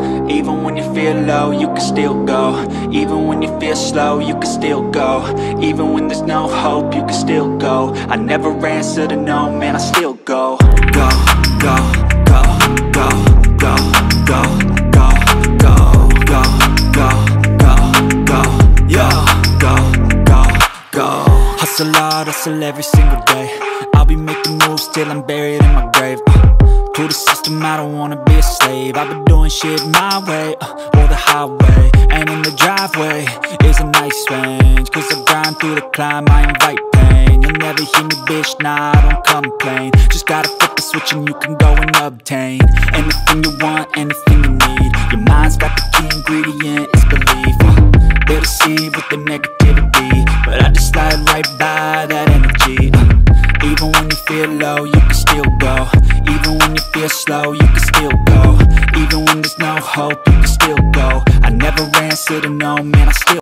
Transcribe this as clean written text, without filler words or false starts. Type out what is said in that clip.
Even when you feel low, you can still go. Even when you feel slow, you can still go. Even when there's no hope, you can still go. I never answer to no, man, I still go. Go, go, go, go, go, go, go, go, go, go, go, go, yo, go, go, go. Hustle hard, hustle every single day. I'll be making moves till I'm buried in my grave. To the system, I don't wanna be a slave. I've been doing shit my way, or the highway. And in the driveway is a nice range, cause I grind through the climb, I invite pain. You'll never hear me, bitch, nah, I don't complain. Just gotta flip the switch and you can go and obtain anything you want, anything you need. Your mind's got the key ingredient, it's belief. They'll deceive with the negativity, but I just slide right by that energy. Even when you feel low, you can still go. Even when you feel slow, you can still go. Even when there's no hope, you can still go. I never answer to no, man, I still